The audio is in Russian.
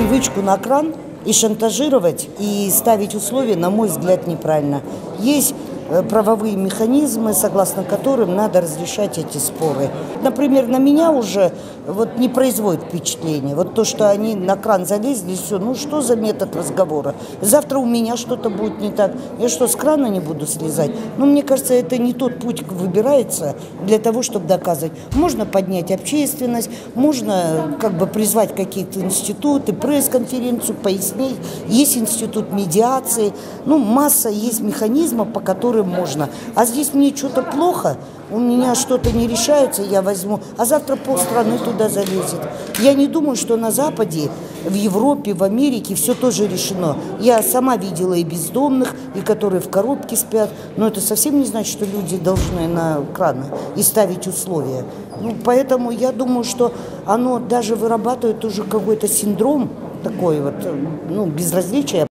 привычку на кран и шантажировать, и ставить условия, на мой взгляд, неправильно. Есть правовые механизмы, согласно которым надо разрешать эти споры. Например, на меня уже вот не производит впечатление. Вот то, что они на кран залезли, все, ну что за метод разговора? Завтра у меня что-то будет не так. Я что, с крана не буду слезать? Ну, мне кажется, это не тот путь выбирается для того, чтобы доказывать. Можно поднять общественность, можно как бы призвать какие-то институты, пресс-конференцию, пояснить. Есть институт медиации, ну, масса есть механизмов, по которым можно. А здесь мне что-то плохо, у меня что-то не решается, я возьму, а завтра полстраны туда залезет. Я не думаю, что на Западе, в Европе, в Америке все тоже решено. Я сама видела и бездомных, и которые в коробке спят, но это совсем не значит, что люди должны на краны и ставить условия. Ну, поэтому я думаю, что оно даже вырабатывает уже какой-то синдром такой вот, ну, безразличия.